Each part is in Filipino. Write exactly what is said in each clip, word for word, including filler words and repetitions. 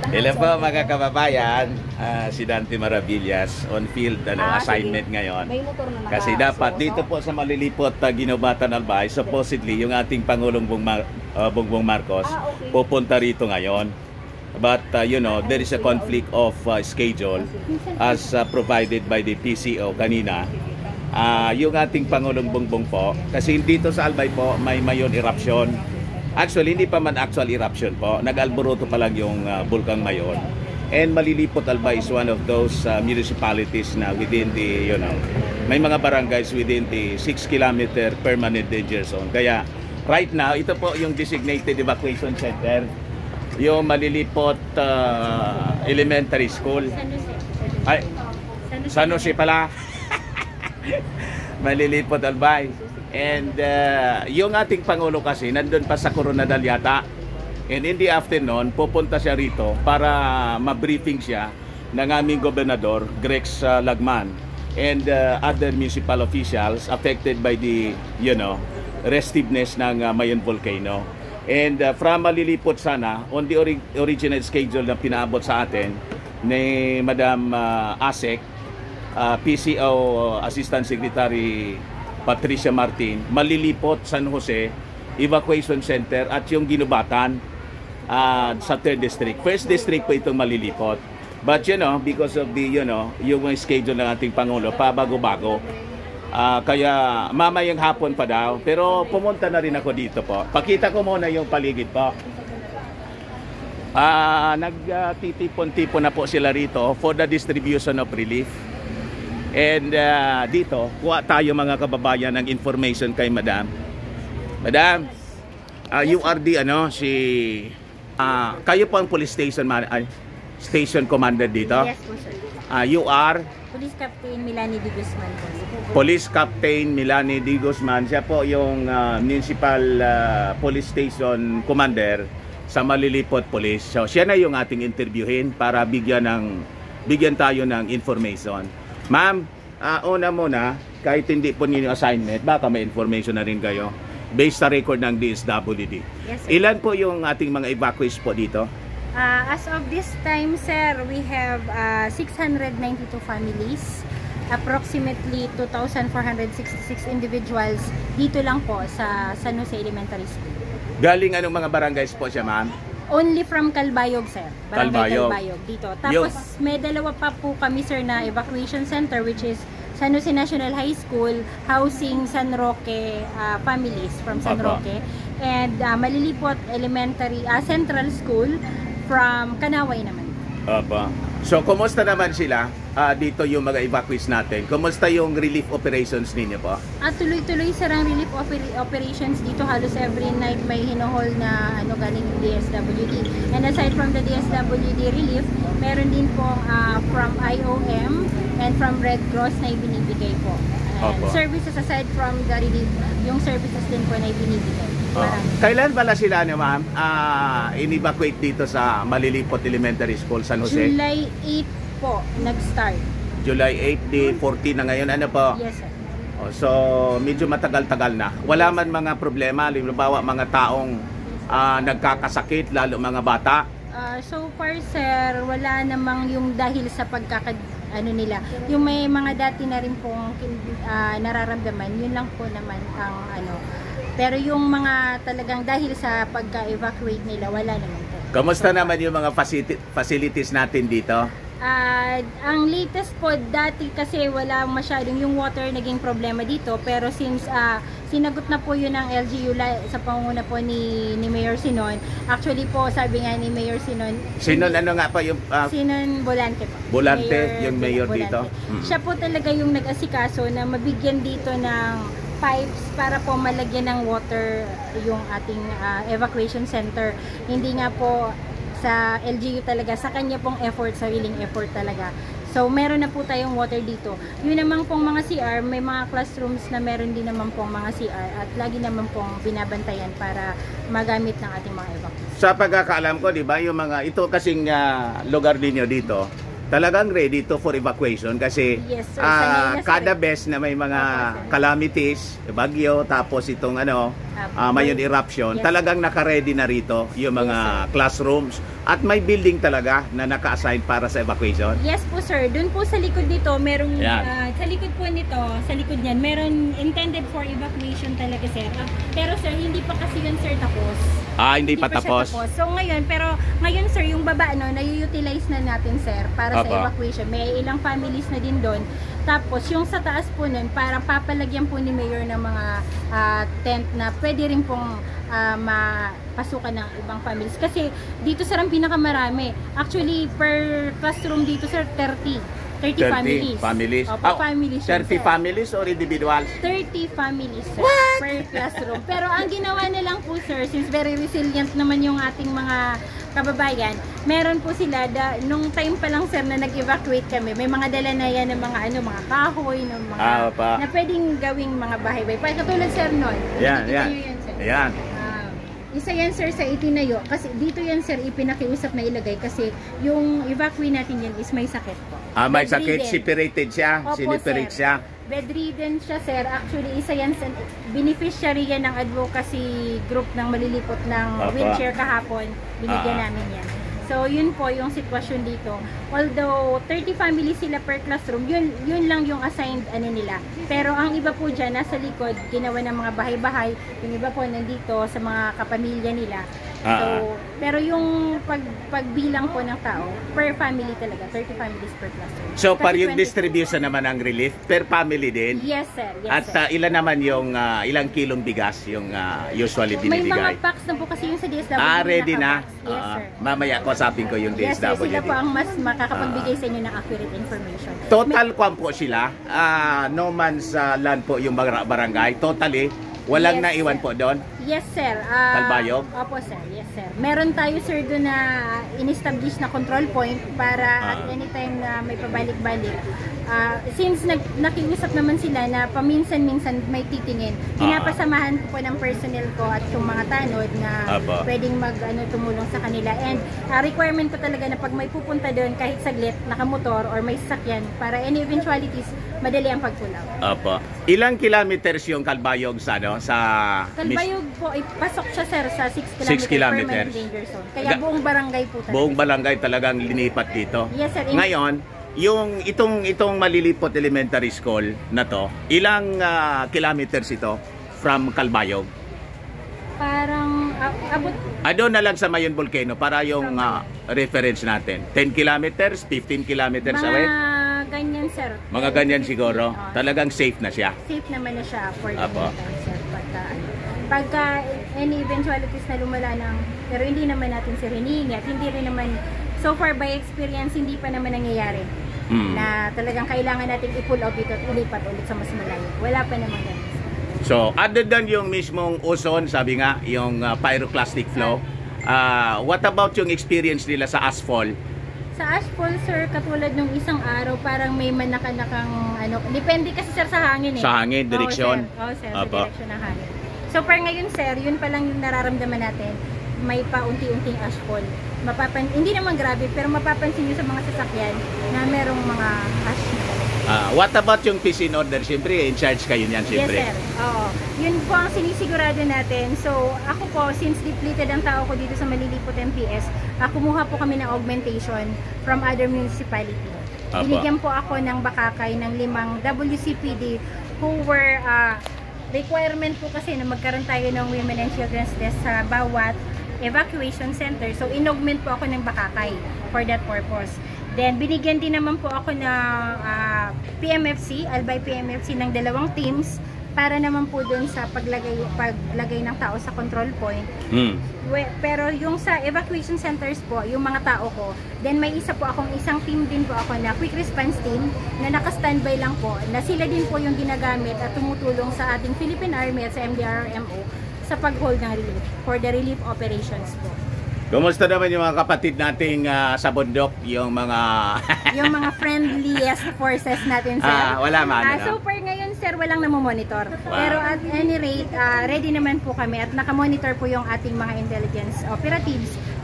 Hello po mga kababayan, uh, si Dante Maravillas on field ano, Ah, assignment sige. ngayon. May motor na naka- Kasi dapat so, dito no? po sa malilipot uh, Ginobatan Albay, supposedly yung ating Pangulong Bong Mar uh, Bongbong Marcos Ah, okay. pupunta rito ngayon. But uh, you know, there is a conflict of uh, schedule as uh, provided by the P C O kanina. Uh, yung ating Pangulong Bongbong po, kasi dito sa Albay po may mayon eruption. Actually, hindi pa man actual eruption po. Nag-alboroto pa lang yung uh, Bulkang Mayon. And Malilipot Albay is one of those uh, municipalities na within the, you know, may mga barangays within the six kilometer permanent danger zone. Kaya, right now, ito po yung designated evacuation center. Yung Malilipot uh, Elementary School. Ay, San Jose pala. Malilipot Albay. And uh, yung ating Pangulo kasi nandun pa sa Coronadal yata. And in the afternoon, pupunta siya rito para ma-briefing siya ng aming gobernador, Grex uh, Lagman, and uh, other municipal officials affected by the, you know, restiveness ng uh, Mayon Volcano. And uh, from Malilipot sana, on the ori original schedule na pinaabot sa atin ni Madam uh, Asek, uh, P C O Assistant Secretary Patricia Martin, Malilipot, San Jose, Evacuation Center at yung Ginobatan uh, sa third District. First District po itong Malilipot. But you know, because of the, you know, yung schedule ng ating Pangulo, pabago-bago. Uh, kaya mamayang hapon pa daw. Pero pumunta na rin ako dito po. Pakita ko muna yung paligid po. Uh, Nagtitipon-tipon na po sila rito for the distribution of relief. And uh, dito, kuha tayo mga kababayan ng information kay Madam. Madam, uh, you are the ano, si... Uh, kayo po ang police station, man, uh, station commander dito? Yes po, sir. Uh, you are? Police Captain Milani D. Guzman po. Police Captain Milani D. Guzman. Siya po yung uh, Municipal uh, Police Station Commander sa Malilipot Police. So, siya na yung ating interviewin para bigyan, ng, bigyan tayo ng information. Ma'am, uh, una muna, kahit hindi po ninyo assignment, baka may information na rin kayo based sa record ng D S W D. Yes, sir. Ilan po yung ating mga evacuees po dito? Uh, as of this time, sir, we have uh, six hundred ninety-two families, approximately two thousand four hundred sixty-six individuals dito lang po sa San Jose Elementary School. Galing anong mga barangays po siya, ma'am? Only from Calbayog, sir. Barangay Calbayog. Calbayog dito. Tapos may dalawa pa po kami, sir, na evacuation center, which is San Jose National High School, housing San Roque uh, families from San Apa. Roque, and uh, Malilipot Elementary uh, Central School from Kanaway naman. Apa. So, kumusta naman sila? Uh, dito yung mga evacuees natin. Kumusta yung relief operations ninyo po? At tuloy-tuloy sir ang relief oper operations dito. Halos every night may hinohol na ano galing yung D S W D. And aside from the D S W D relief, meron din po uh, from I O M and from Red Cross na ibinibigay po. And Opo. services aside from the relief, yung services din po na ibinibigay. Oh. Marami. Kailan pala sila, ano, ma'am, uh, in-evacuate dito sa Malilipot Elementary School, San Jose? July eighth po nag-start. July eighth, di fourteen na ngayon. Ano po? Yes, sir. Oh, so, medyo matagal-tagal na. Wala man mga problema, halimbawa mga taong uh, nagkakasakit, lalo mga bata. Uh, so far, sir, wala namang yung dahil sa pagkaka ano nila. Yung may mga dati na rin pong uh, nararamdaman, yun lang po naman ang ano. Pero yung mga talagang dahil sa pagka-evacuate nila, wala naman po. Kamusta naman yung mga facility, facilities natin dito? Uh, ang latest po, dati kasi wala masyadong yung water naging problema dito. Pero since uh, sinagot na po yun ng L G U sa pangunguna po ni, ni Mayor Sinon. Actually po, sabi nga ni Mayor Sinon. Sinon, ano nga pa yung... Uh, Sinon Bolante po. Bolante, Mayor, yung mayor Bolante. dito? Hmm. Siya po talaga yung nag-asikaso na mabigyan dito ng pipes para po malagyan ng water yung ating uh, evacuation center. Hindi nga po sa L G U talaga, sa kanya pong effort, sariling effort talaga. So, meron na po tayong water dito. Yun naman pong mga C R, may mga classrooms na meron din naman pong mga C R at lagi naman pong binabantayan para magamit ng ating mga evacuees. Sa pagkakaalam ko, di ba, yung mga, ito kasing uh, lugar ninyo dito, talagang ready to for evacuation kasi Yes, sir. uh, Sanay na, sir. kada beses na may mga Opo, sir. calamities, bagyo, tapos itong ano, ah, Mayon eruption, Yes. talagang naka-ready na rito yung mga classrooms at may building talaga na naka-assign para sa evacuation. Yes po sir, dun po sa likod nito, merong, Yan. ah, sa likod po nito, sa likod niyan, meron intended for evacuation talaga sir. Ah, pero sir, hindi pa kasi yun sir tapos. Ah, hindi, pa siya tapos. So ngayon, pero ngayon sir, yung baba no, na-utilize na natin sir para Apa. sa evacuation. May ilang families na din doon. Tapos yung sa taas po nun, parang papalagyan po ni Mayor ng mga ah, tent na pwede rin pong ah, mapasukan ng ibang families. Kasi dito sir ang pinakamarami. Actually, per classroom dito sir, thirty. thirty, families. families. Opo, Ah, families yun, thirty sir. families or individuals? thirty families sir, per classroom. Pero ang ginawa na lang po sir, since very resilient naman yung ating mga kababayan, meron po sila, da, nung time pa lang sir na nag-evacuate kami, may mga dala na yan ng mga ano, mga kahoy, ng mga Ah, pa. na pwedeng gawing mga bahay-bahay. Parang katulad sir nun. Yan, Nakikita yan. nyo yan, sir. Yan. Ah, isa yan sir sa itinayo kasi dito yan sir ipinakiusap na ilagay kasi yung evacuate natin yan is may sakit po. Ah, may sakit, Bedridden. separated siya, Opo, siniperate sir. siya. Bedridden siya sir. Actually isa yan sa beneficiary yan ng advocacy group ng malilipot ng Opo. wheelchair kahapon. Binigyan Ah. namin yan. So yun po yung sitwasyon dito. Although thirty families sila per classroom, yun yun lang yung assigned ano nila. Pero ang iba po diyan nasa likod, ginawa ng mga bahay-bahay. Yung iba po nandito sa mga kapamilya nila. Ah. So, pero yung pag pagbilang po ng tao per family talaga, thirty families per classroom. So, Kasi par yung twenty distribution naman ng relief per family din. Yes sir, yes At sir. ah, ilan naman yung ah, ilang kilong bigas yung ah, usually May binibigay? mga packs na po kasi yung sa D S W. Ah, ready na. naka-packs. Yes Ah, sir. mamaya kausapin ko yung Yes sir, D S W. sila po ang mas makakapagbigay sa inyo ng accurate information. Total kwan po sila. Ah, no man's ah, land po yung bar- barangay. Totally, walang Yes, naiwan sir. po doon. Yes sir. Ah, Kalbayog? Opo sir, yes sir. Meron tayo sir doon na in-establish na control point para at Ah. anytime na may pabalik-balik. Ah, since nag nakiusap naman sila na paminsan-minsan may titingin, Ah. pinapasamahan ko po ng personnel ko at yung mga tanod na Aba. pwedeng mag ano, tumulong sa kanila. And ah, requirement ko talaga na pag may pupunta doon kahit saglit, nakamotor or may sasakyan para any eventualities, madali ang pagpulaw. Apo. Ilang kilometers yung Kalbayog sa ano sa Kalbayog po, ay pasok siya sir sa six Six kilometer kilometers. permanent danger zone. Kaya Ga- buong barangay po talaga. buong barangay talagang linipat dito. Yes sir. In- Ngayon, yung itong itong Malilipot Elementary School na to, ilang ah, kilometers ito from Kalbayog? Parang a- abot Ah, doon na lang sa Mayon Volcano para yung ah, reference natin. ten kilometers, fifteen kilometers mga away. ganyan sir. Mga ganyan siguro. Oo. Talagang safe na siya. Safe naman na siya for the Apo. meantime sir. Pagka, ano, pagka any eventualities na lumala ng, pero hindi naman natin sir hinihingi at hindi rin naman, so far by experience, hindi pa naman nangyayari. Hmm. Na talagang kailangan natin i-pull out dito at ilipat ulit sa mas malayo. Wala pa naman ganun. So, other than yung mismong ozone, sabi nga, yung ah, pyroclastic flow, ah, what about yung experience nila sa asphalt? Sa asphalt sir, katulad nung isang araw, parang may manakanakang ano, depende kasi sir sa hangin eh. Sa hangin, direksyon? Oo sir, Oo, sir sa Apo. direksyon ng hangin. So per ngayon sir, yun pa lang yung nararamdaman natin, may paunti-unting asphalt. Mapapan hindi naman grabe, pero mapapansin nyo sa mga sasakyan na merong mga ash na talaga. Ah, what about yung peace in order? Siyempre, in charge kayo niyan, siyempre. Yes sir, oo. Yun po ang sinisigurado natin. So ako po, since depleted ang tao ko dito sa Malilipot M P S, uh, kumuha po kami ng augmentation from other municipality. Apa. Binigyan po ako ng bakakay ng limang W C P D who were uh, requirement po kasi na magkaroon tayo ng Women and Children's Desk sa bawat evacuation center. So inaugment po ako ng bakakay for that purpose. Then binigyan din naman po ako ng uh, P M F C, Albay P M F C ng dalawang teams para naman po dun sa paglagay paglagay ng tao sa control point. Hmm. We, pero yung sa evacuation centers po, yung mga tao ko, then may isa po akong isang team din po ako na quick response team na naka-standby lang po, na sila din po yung ginagamit at tumutulong sa ating Philippine Army at sa M D R R M O sa pag-hold ng relief, for the relief operations po. Kumusta naman yung mga kapatid nating ah, sa bundok, yung mga... Yung mga friendliest forces natin sir. Ah, wala man, Ah, so ano? for ngayon sir, walang namomonitor. Pero at any rate, ah, ready naman po kami at nakamonitor po yung ating mga intelligence operatives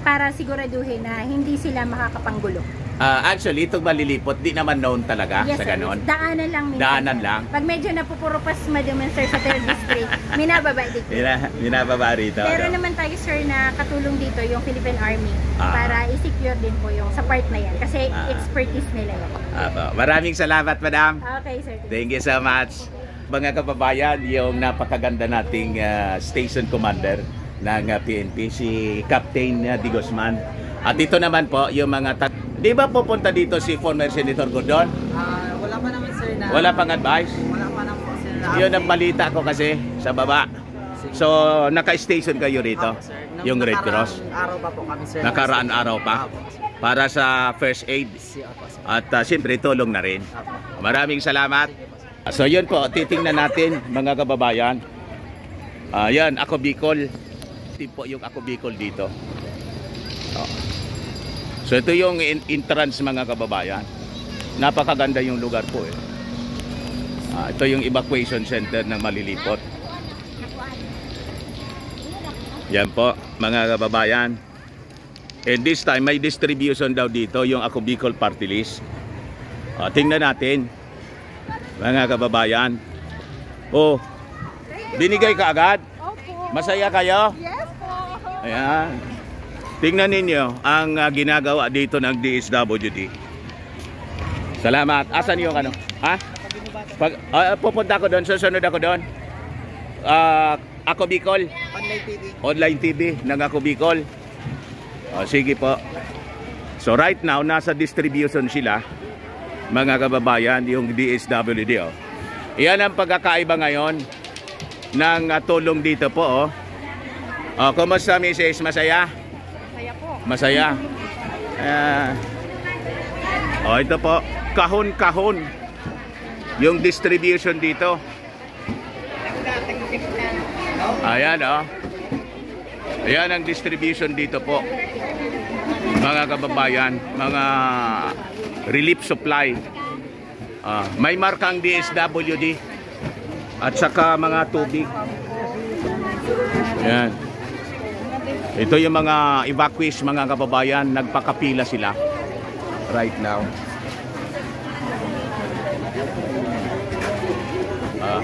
para siguraduhin na hindi sila makakapanggulo. Ah, actually, itong malilipot, di naman known talaga Yes, sa sir. ganon. Daanan lang minsan. Daanan lang. Pag medyo napupurupas maduman, sir, sa third district, minababa dito. Bina, binababa rito. Pero ano? naman tayo, sir, na katulong dito yung Philippine Army Ah. para i-secure din po yung sa part na yan. Kasi Ah. expertise nila yan. Apo. Maraming salamat, madam. Okay, sir. Thank you so much. Mga kababayan, yung napakaganda nating ah, station commander ng ah, P N P, si Captain ah, Di Guzman. At ito naman po, yung mga... ta- Di ba pupunta dito si former Senator Gordon? Ah, wala pa naman sir na Wala pang advice? wala pa naman po sir na Yun ang balita ko kasi sa baba. So, naka-station kayo rito? Apo, sir. Nung Yung Red nakaraang Cross? araw pa po kami sir. Nakaraan araw pa? Apo, sir. Para sa first aid? Si Apo, sir. At uh, siyempre, tulong na rin. Apo. Maraming salamat. So, yun po, titingnan natin, mga kababayan. Ah, yan, Ako Bicol. Ito po yung Ako Bicol dito. Oh. So, ito yung in- entrance, mga kababayan. Napakaganda yung lugar po eh. Ah, ito yung evacuation center ng Malilipot. Yan po, mga kababayan. And this time, may distribution daw dito, yung Ako Bicol Party List. Ah, tingnan natin, mga kababayan. Oh, binigay ka agad? Opo. Masaya kayo? Yes po. Ayan. Tingnan ninyo ang uh, ginagawa dito ng D S W D. Salamat. Asan yung ano? Ha? Pag, uh, pupunta ako doon, susunod ako doon. Uh, Ako Bicol. Online T V. Online T V ng Ako Bicol. O, sige po. So right now, nasa distribution sila, mga kababayan, yung D S W D. Oh. Iyan ang pagkakaiba ngayon ng uh, tulong dito po. Oh. Oh, kumusta, Missus? Masaya? Kaya po. Masaya. Uh, oh, ito po. Kahon-kahon. Yung distribution dito. Ayan, oh. Ayan ang distribution dito po. Mga kababayan, mga relief supply. Ah, may markang D S W D at saka mga tubig. Ayan. Ito yung mga evacuees, mga kababayan, nagpakapila sila right now. Ah.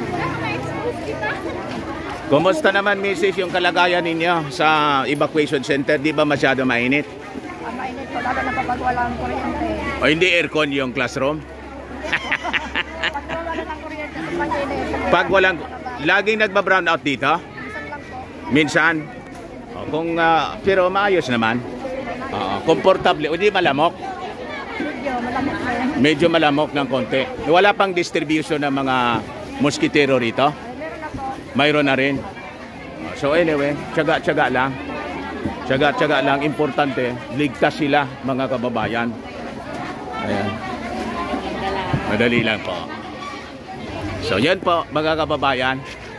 Kumusta naman, Missus, yung kalagayan ninyo sa evacuation center? Di ba masyado mainit? Ang mainit ko, lalo na kapag walang kuryente. O hindi aircon yung classroom? Pag wala ng kuryente, mag-init. Pag walang, laging nagba-brown out dito? Minsan lang po. Minsan? O, kung, ah, pero maayos naman. Oo, komportable. O di malamok? Medyo malamok na yan. Medyo malamok ng konti. Wala pang distribution ng mga moskitero rito? Ay, meron na po. Mayroon na rin. So anyway, tiyaga-tiyaga lang. Tiyaga-tiyaga lang. Importante, ligtas sila, mga kababayan. Ayan. Madali lang po. So yan po, mga kababayan.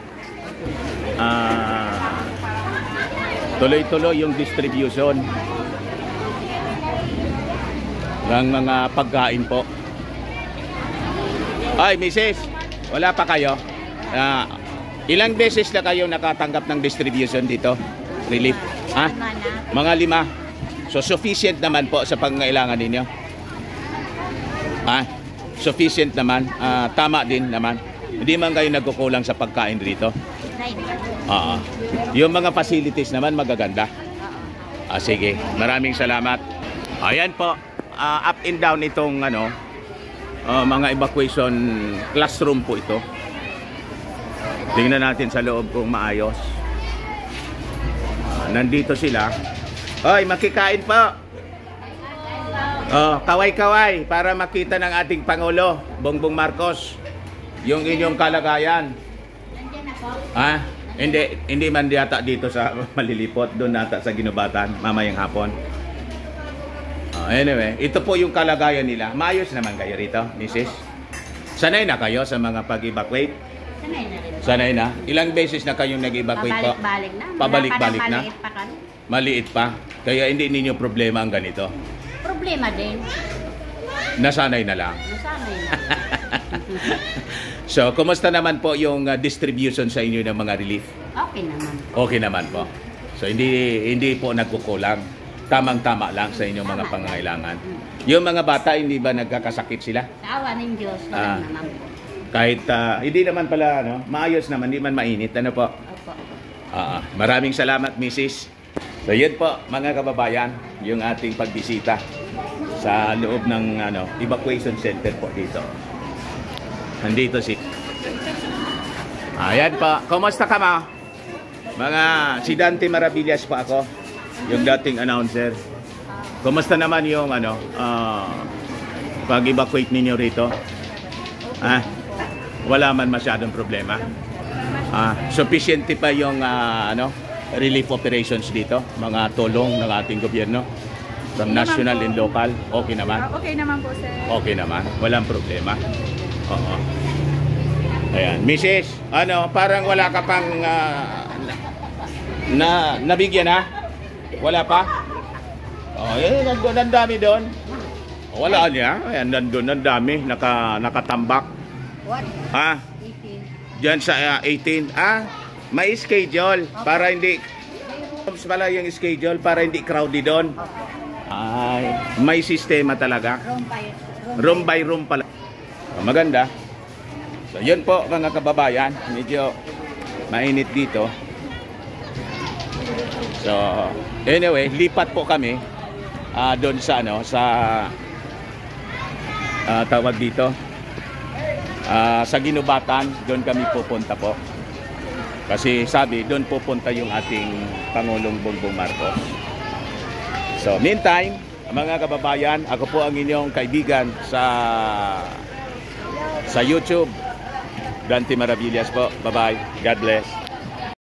Ah, tuloy-tuloy yung distribution ng mga pagkain po. Ay, Missus, wala pa kayo? Ah, ilang beses na kayo nakatanggap ng distribution dito? Relief? Ha? Mga lima. So sufficient naman po sa pangangailangan ninyo? Ha? Sufficient naman? Ah, tama din naman? Hindi man kayo nagkukulang sa pagkain dito? Oo. Yung mga facilities naman magaganda? Ah, sige. Maraming salamat. Ayan po. Ah, up and down itong ano, ah, mga evacuation classroom po ito. Tingnan natin sa loob kung maayos. Ah, nandito sila. Hoy, makikain po. Oh, kaway-kaway para makita ng ating Pangulo, Bongbong Marcos, yung inyong kalagayan. Ha? Hindi, hindi man yata dito sa Malilipot, doon nata sa Ginubatan, mamayang hapon. Oh, anyway, ito po yung kalagayan nila. Maayos naman kayo rito, Missus? Sanay na kayo sa mga pag-evacuate? Sanay na rin. Sanay na? Ilang beses na kayong nag-evacuate po? Pabalik-balik na. Pabalik-balik na? Maliit pa kami. Maliit pa? Kaya hindi ninyo problema ang ganito? Problema din. Nasanay na lang. Nasanay na. So, kumusta naman po yung uh, distribution sa inyo ng mga relief? Okay naman. Okay naman po. So, hindi hindi po nagkukulang. tamang-tama lang sa inyong mga pangangailangan. Yung mga bata, hindi ba nagkakasakit sila? Sa awa ng Diyos, Ah. walang naman po. Kahit ah, hindi naman pala, ano, maayos naman, hindi man mainit. Ano po? Opo. Ah, maraming salamat, Missus So, yun po, mga kababayan, yung ating pagbisita sa loob ng ano, evacuation center po dito. Nandito si... Ayan po. Kumusta ka, ma? Mga si Dante Maravillas pa ako, yung dating announcer. Kumusta naman yung ano, ah, pag-evacuate ninyo rito? Ah, wala man masyadong problema. Ah, sufficient pa yung ah, ano, relief operations dito, mga tulong ng ating gobyerno from national and local. Okay naman. Okay naman po, sir. Okay naman, walang problema. Oo. Ayan, Missus, ano, parang wala ka pang ah, na nabigyan ha? Wala pa? Oh, eh, nandun ang dami doon. Wala niya. Ayan, nandun ang dami, naka nakatambak. What? Ha? Diyan sa ah, eighteen. Ah, may schedule para hindi pala yung schedule para hindi crowded doon. Ay, may sistema talaga. Room by Room by room pala. Oh, maganda. So, yun po mga kababayan. Medyo mainit dito. So, anyway, lipat po kami ah, doon sa ano, sa ah, tawag dito. Ah, sa Ginubatan, doon kami pupunta po. Kasi sabi, doon pupunta yung ating Pangulong Bongbong Marcos. So, meantime, mga kababayan, ako po ang inyong kaibigan sa sa YouTube. Dante Maravillas po. Bye-bye. God bless.